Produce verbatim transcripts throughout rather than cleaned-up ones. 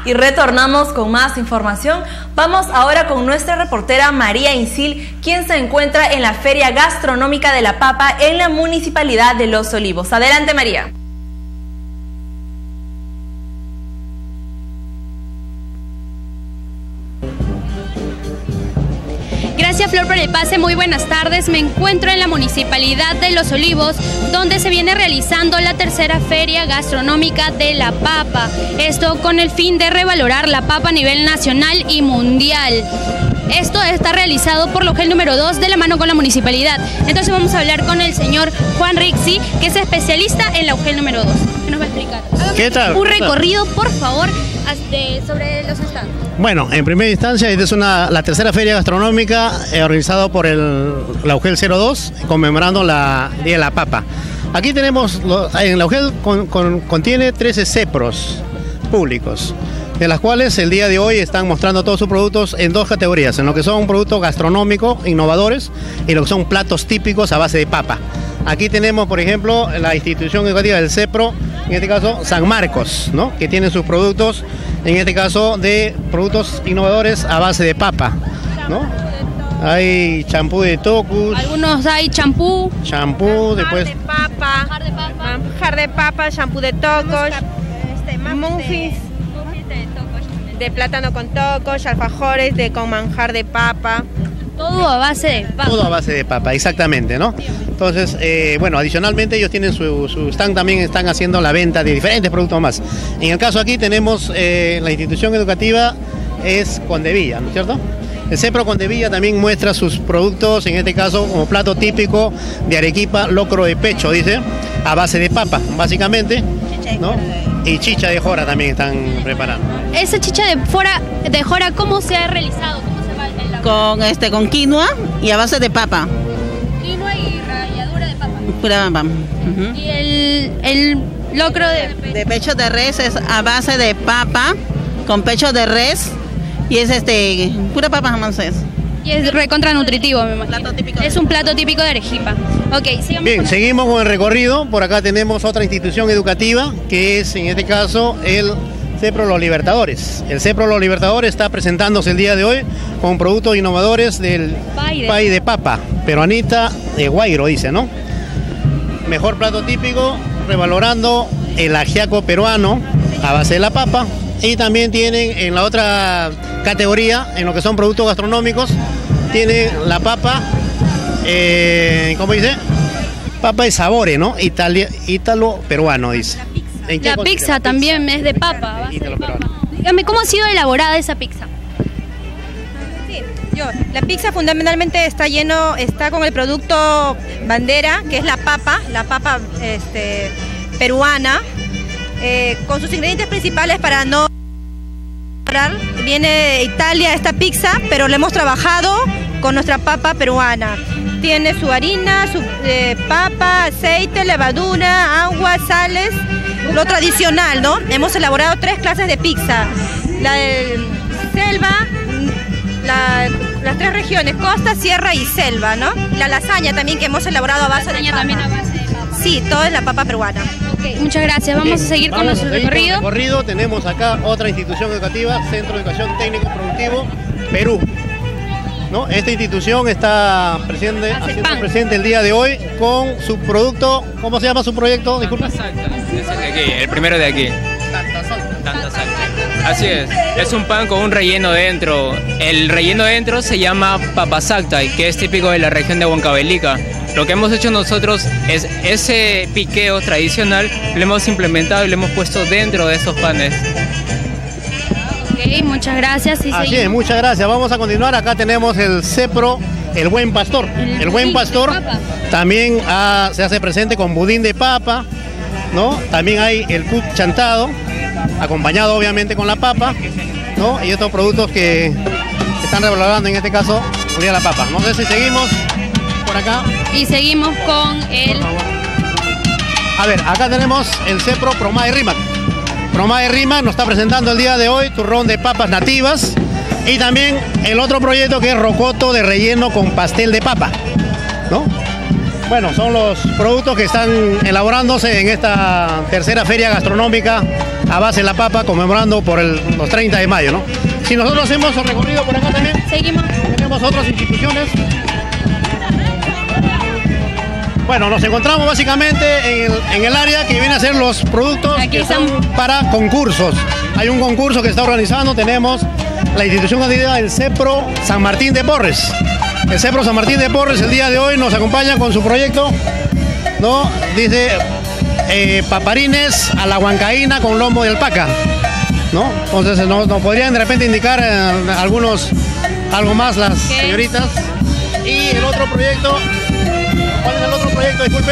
y retornamos con más información. Vamos ahora con nuestra reportera María Isil, quien se encuentra en la Feria Gastronómica de la Papa en la Municipalidad de Los Olivos. Adelante, María. Gracias, Flor, por el pase. Muy buenas tardes. Me encuentro en la Municipalidad de Los Olivos, donde se viene realizando la tercera Feria Gastronómica de la Papa. Esto con el fin de revalorar la papa a nivel nacional y mundial. Esto está realizado por Logel número dos de la mano con la Municipalidad. Entonces vamos a hablar con el señor Juan Rixi, que es especialista en la Logel número dos. ¿Qué nos va a explicar? ¿Qué tal? Un recorrido, por favor, sobre los stands. Bueno, en primera instancia, esta es una, la tercera feria gastronómica eh, organizada por el Laugel cero dos, conmemorando la Día de la Papa. Aquí tenemos, en Laugel con, con, contiene trece cepros públicos, de las cuales el día de hoy están mostrando todos sus productos en dos categorías, en lo que son productos gastronómicos, innovadores, y lo que son platos típicos a base de papa. Aquí tenemos, por ejemplo, la institución educativa del CEPRO, en este caso San Marcos, ¿no?, que tiene sus productos, en este caso, de productos innovadores a base de papa, ¿no? Hay champú de tocus. Algunos hay champú. Champú, después... de papa. Manjar de papa. Manjar de papa, champú de tocos. Este, muffins. De plátano con tocos, alfajores de, con manjar de papa. Todo a base de papa. Todo a base de papa, exactamente, ¿no? Entonces, eh, bueno, adicionalmente ellos tienen su, su stand, también están haciendo la venta de diferentes productos más. En el caso aquí tenemos eh, la institución educativa es Condevilla, ¿no es cierto? El CEPRO Condevilla también muestra sus productos, en este caso como plato típico de Arequipa, locro de pecho, dice, a base de papa, básicamente, ¿no? Y chicha de jora también están preparando. Esa chicha de, fora, de jora, ¿cómo se ha realizado? ¿Cómo se va el Con, este, con quinoa y a base de papa. Quinoa y ralladura de papa. Pura papa. Uh-huh. Y el, el locro de... De pecho de res es a base de papa, con pecho de res, y es este pura papa jamás es. Y es recontra nutritivo, me imagino. Plato típico es un plato típico de Arequipa. Ok, sigamos. Bien, con seguimos con el recorrido. Por acá tenemos otra institución educativa, que es en este caso el CEPRO Los Libertadores. El CEPRO Los Libertadores está presentándose el día de hoy con productos innovadores del pay de, pay de papa, peruanita de Guairo, dice, ¿no? Mejor plato típico, revalorando el ajiaco peruano a base de la papa. Y también tienen en la otra categoría, en lo que son productos gastronómicos, tienen la papa, eh, ¿cómo dice? Papa de sabores, ¿no? Italia, ítalo-peruano, dice. ¿En qué la pizza la también pizza? Es de papa. Base de papa. Dígame, ¿cómo ha sido elaborada esa pizza? Sí, yo, la pizza fundamentalmente está lleno, está con el producto bandera, que es la papa, la papa este, peruana, eh, con sus ingredientes principales para no... Viene de Italia esta pizza, pero la hemos trabajado con nuestra papa peruana. Tiene su harina, su eh, papa, aceite, levadura, agua, sales, lo tradicional, ¿no? Hemos elaborado tres clases de pizza. La de selva, la, las tres regiones, costa, sierra y selva, ¿no? La lasaña también que hemos elaborado a base de papa. También a base de papa. Sí, todo es la papa peruana. Ok, muchas gracias. Vamos Bien, a seguir vamos con nuestro recorrido. Con recorrido. Tenemos acá otra institución educativa, Centro de Educación Técnico Productivo, Perú. ¿No? Esta institución está presente, haciendo presente el día de hoy con su producto, ¿cómo se llama su proyecto? Disculpa. Tanta Salta, es el de aquí, el primero de aquí. Tanta Salta. Tanta Salta. Así es, es un pan con un relleno dentro. El relleno dentro se llama papa salta, que es típico de la región de Huancavelica. Lo que hemos hecho nosotros es ese piqueo tradicional, lo hemos implementado y lo hemos puesto dentro de estos panes. Ok, muchas gracias. Y Así es, muchas gracias. Vamos a continuar. Acá tenemos el CEPRO, el Buen Pastor. El, el Buen Pastor también ah, se hace presente con budín de papa, ¿no? También hay el put chantado, acompañado obviamente con la papa, ¿no? Y estos productos que están revalorando en este caso, unida la papa. No sé si seguimos por acá. Y seguimos con el... A ver, acá tenemos el CEPRO Promae Rimac. Promae Rimac nos está presentando el día de hoy turrón de papas nativas y también el otro proyecto que es rocoto de relleno con pastel de papa, ¿no? Bueno, son los productos que están elaborándose en esta tercera feria gastronómica a base de la papa, conmemorando por el, los treinta de mayo, ¿no? Si nosotros hacemos el recorrido por acá también, seguimos. Tenemos otras instituciones. Bueno, nos encontramos básicamente en el, en el área que viene a ser los productos Aquí que estamos. son para concursos. Hay un concurso que está organizando, tenemos la institución candidata del CEPRO San Martín de Porres. El CEPRO San Martín de Porres el día de hoy nos acompaña con su proyecto, ¿no? Dice eh, paparines a la huancaína con lomo de alpaca, ¿no? Entonces nos, nos podrían de repente indicar eh, algunos, algo más las ¿Qué? señoritas. Y el otro proyecto, ¿cuál es el otro proyecto? Disculpe.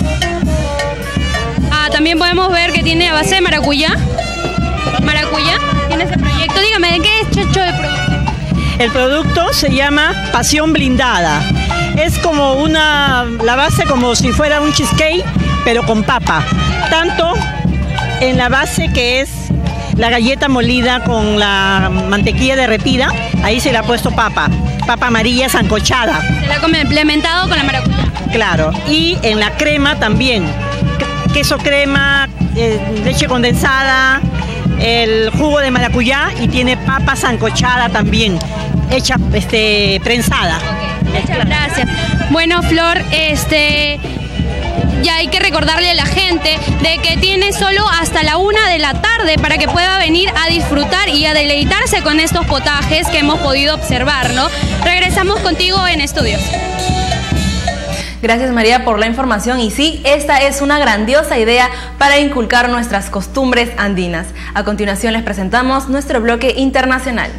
Ah, también podemos ver que tiene a base de maracuyá. Maracuyá, tiene ese proyecto. Dígame, ¿de qué es Chocho el producto? El producto se llama Pasión Blindada. Es como una, la base como si fuera un cheesecake, pero con papa. Tanto en la base que es la galleta molida con la mantequilla derretida, ahí se le ha puesto papa, papa amarilla sancochada. Se la ha complementado con la maracuyá. Claro, y en la crema también, queso crema, eh, leche condensada, el jugo de maracuyá y tiene papa sancochada también, hecha este, prensada. Muchas gracias. Bueno, Flor, este... ya hay que recordarle a la gente de que tiene solo hasta la una de la tarde para que pueda venir a disfrutar y a deleitarse con estos potajes que hemos podido observar, ¿no? Regresamos contigo en estudios. Gracias, María, por la información. Y sí, esta es una grandiosa idea para inculcar nuestras costumbres andinas. A continuación les presentamos nuestro bloque internacional.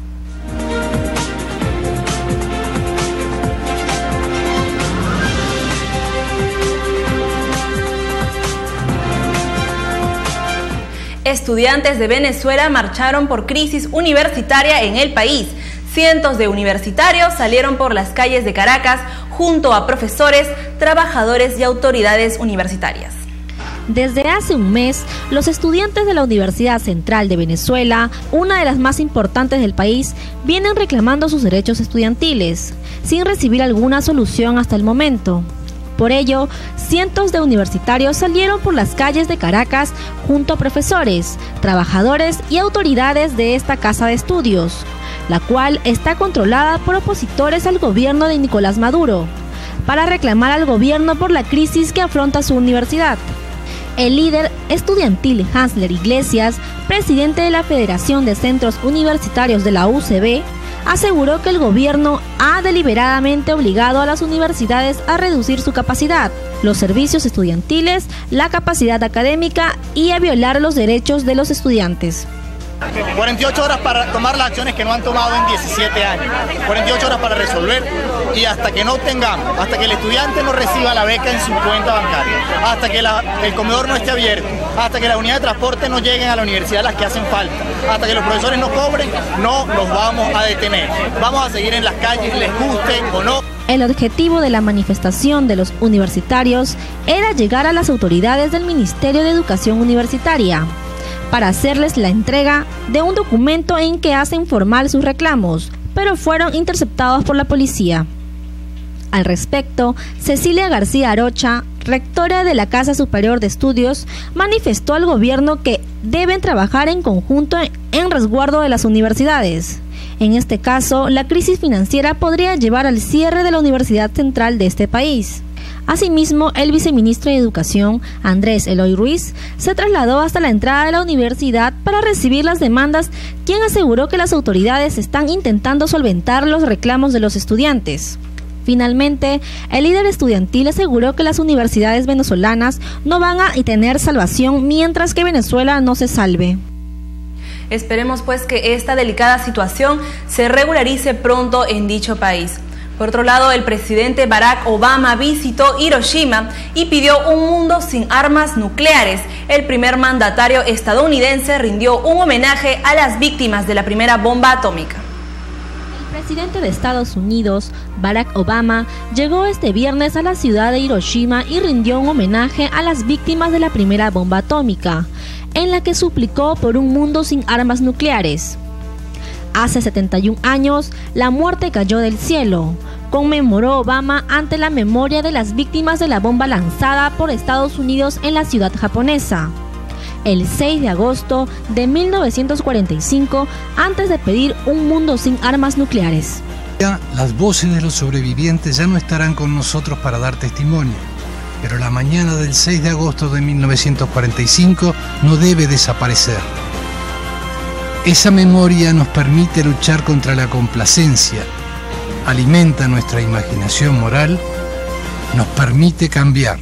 Estudiantes de Venezuela marcharon por crisis universitaria en el país. Cientos de universitarios salieron por las calles de Caracas junto a profesores, trabajadores y autoridades universitarias. Desde hace un mes, los estudiantes de la Universidad Central de Venezuela, una de las más importantes del país, vienen reclamando sus derechos estudiantiles, sin recibir alguna solución hasta el momento. Por ello, cientos de universitarios salieron por las calles de Caracas junto a profesores, trabajadores y autoridades de esta casa de estudios, la cual está controlada por opositores al gobierno de Nicolás Maduro, para reclamar al gobierno por la crisis que afronta su universidad. El líder estudiantil Hansler Iglesias, presidente de la Federación de Centros Universitarios de la U C B, aseguró que el gobierno ha deliberadamente obligado a las universidades a reducir su capacidad, los servicios estudiantiles, la capacidad académica y a violar los derechos de los estudiantes. cuarenta y ocho horas para tomar las acciones que no han tomado en diecisiete años, cuarenta y ocho horas para resolver, y hasta que no obtengamos, hasta que el estudiante no reciba la beca en su cuenta bancaria, hasta que la, el comedor no esté abierto, hasta que las unidades de transporte no lleguen a la universidad las que hacen falta, hasta que los profesores no cobren, no los vamos a detener. Vamos a seguir en las calles, les guste o no. El objetivo de la manifestación de los universitarios era llegar a las autoridades del Ministerio de Educación Universitaria para hacerles la entrega de un documento en que hacen formal sus reclamos, pero fueron interceptados por la policía. Al respecto, Cecilia García Arocha, rectora de la Casa Superior de Estudios, manifestó al gobierno que deben trabajar en conjunto en resguardo de las universidades. En este caso, la crisis financiera podría llevar al cierre de la Universidad Central de este país. Asimismo, el viceministro de Educación, Andrés Eloy Ruiz, se trasladó hasta la entrada de la universidad para recibir las demandas, quien aseguró que las autoridades están intentando solventar los reclamos de los estudiantes. Finalmente, el líder estudiantil aseguró que las universidades venezolanas no van a tener salvación mientras que Venezuela no se salve. Esperemos pues que esta delicada situación se regularice pronto en dicho país. Por otro lado, el presidente Barack Obama visitó Hiroshima y pidió un mundo sin armas nucleares. El primer mandatario estadounidense rindió un homenaje a las víctimas de la primera bomba atómica. El presidente de Estados Unidos, Barack Obama, llegó este viernes a la ciudad de Hiroshima y rindió un homenaje a las víctimas de la primera bomba atómica, en la que suplicó por un mundo sin armas nucleares. Hace setenta y un años, la muerte cayó del cielo, conmemoró Obama ante la memoria de las víctimas de la bomba lanzada por Estados Unidos en la ciudad japonesa. el seis de agosto de mil novecientos cuarenta y cinco antes de pedir un mundo sin armas nucleares. Las voces de los sobrevivientes ya no estarán con nosotros para dar testimonio, pero la mañana del seis de agosto de mil novecientos cuarenta y cinco no debe desaparecer. Esa memoria nos permite luchar contra la complacencia, alimenta nuestra imaginación moral, nos permite cambiar.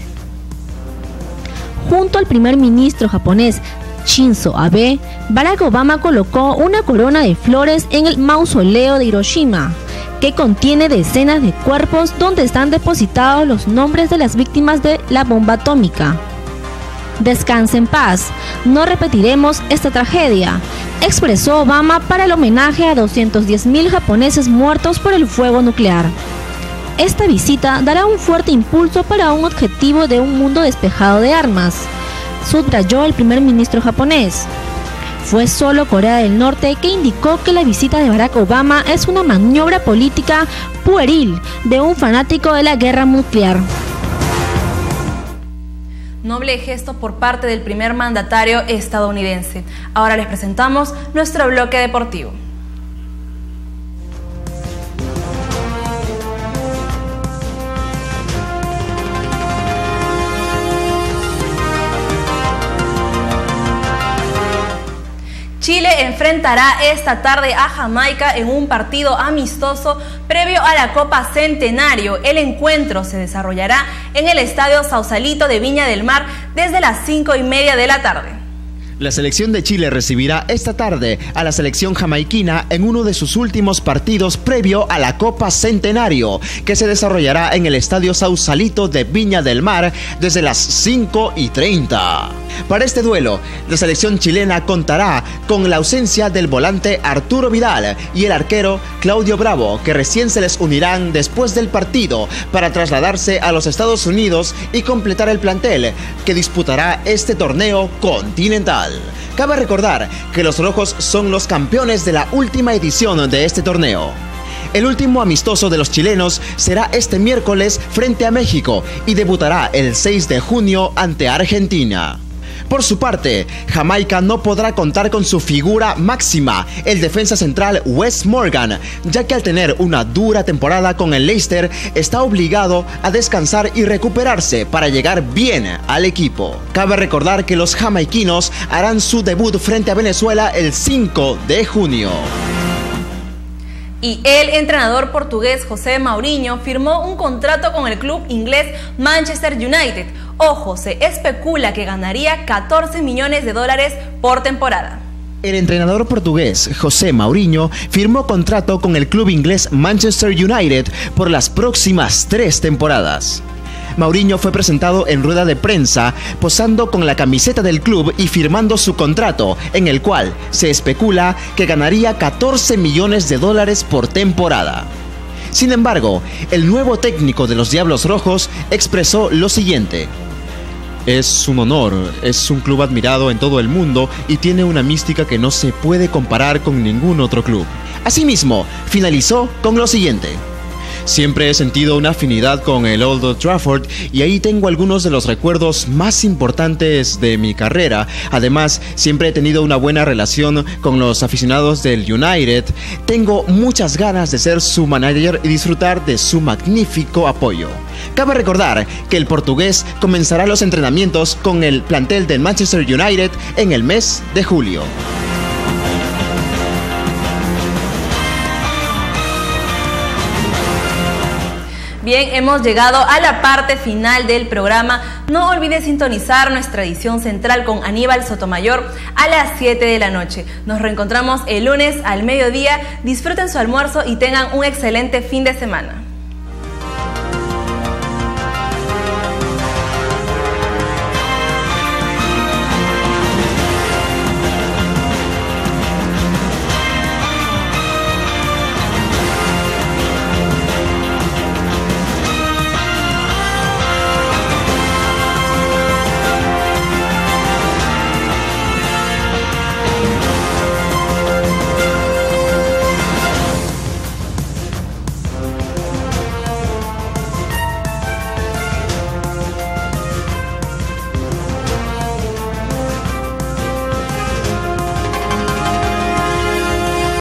Junto al primer ministro japonés Shinzo Abe, Barack Obama colocó una corona de flores en el mausoleo de Hiroshima, que contiene decenas de cuerpos donde están depositados los nombres de las víctimas de la bomba atómica. Descanse en paz, no repetiremos esta tragedia, expresó Obama para el homenaje a doscientos diez mil japoneses muertos por el fuego nuclear. Esta visita dará un fuerte impulso para un objetivo de un mundo despejado de armas, subrayó el primer ministro japonés. Fue solo Corea del Norte que indicó que la visita de Barack Obama es una maniobra política pueril de un fanático de la guerra nuclear. Noble gesto por parte del primer mandatario estadounidense. Ahora les presentamos nuestro bloque deportivo. Chile enfrentará esta tarde a Jamaica en un partido amistoso previo a la Copa Centenario. El encuentro se desarrollará en el Estadio Sausalito de Viña del Mar desde las cinco y media de la tarde. La selección de Chile recibirá esta tarde a la selección jamaiquina en uno de sus últimos partidos previo a la Copa Centenario, que se desarrollará en el Estadio Sausalito de Viña del Mar desde las cinco y treinta. Para este duelo, la selección chilena contará con la ausencia del volante Arturo Vidal y el arquero Claudio Bravo, que recién se les unirán después del partido para trasladarse a los Estados Unidos y completar el plantel que disputará este torneo continental. Cabe recordar que los rojos son los campeones de la última edición de este torneo. El último amistoso de los chilenos será este miércoles frente a México y debutará el seis de junio ante Argentina. Por su parte, Jamaica no podrá contar con su figura máxima, el defensa central Wes Morgan, ya que al tener una dura temporada con el Leicester, está obligado a descansar y recuperarse para llegar bien al equipo. Cabe recordar que los jamaiquinos harán su debut frente a Venezuela el cinco de junio. Y el entrenador portugués José Mourinho firmó un contrato con el club inglés Manchester United. Ojo, se especula que ganaría catorce millones de dólares por temporada. El entrenador portugués José Mourinho firmó contrato con el club inglés Manchester United por las próximas tres temporadas. Mourinho fue presentado en rueda de prensa posando con la camiseta del club y firmando su contrato, en el cual se especula que ganaría catorce millones de dólares por temporada. Sin embargo, el nuevo técnico de los Diablos Rojos expresó lo siguiente: es un honor, es un club admirado en todo el mundo y tiene una mística que no se puede comparar con ningún otro club. Asimismo, finalizó con lo siguiente: siempre he sentido una afinidad con el Old Trafford y ahí tengo algunos de los recuerdos más importantes de mi carrera. Además, siempre he tenido una buena relación con los aficionados del United. Tengo muchas ganas de ser su manager y disfrutar de su magnífico apoyo. Cabe recordar que el portugués comenzará los entrenamientos con el plantel del Manchester United en el mes de julio. Bien, hemos llegado a la parte final del programa. No olvides sintonizar nuestra edición central con Aníbal Sotomayor a las siete de la noche. Nos reencontramos el lunes al mediodía. Disfruten su almuerzo y tengan un excelente fin de semana.